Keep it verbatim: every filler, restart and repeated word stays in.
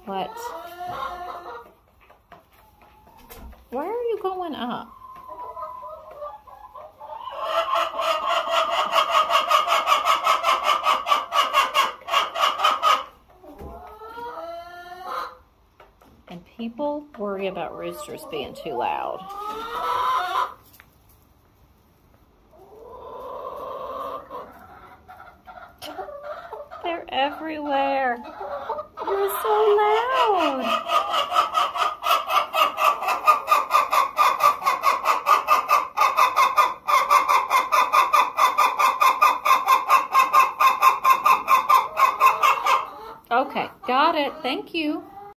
What? Where are you going up? And people worry about roosters being too loud. They're everywhere. You're so loud. Okay, got it. Thank you.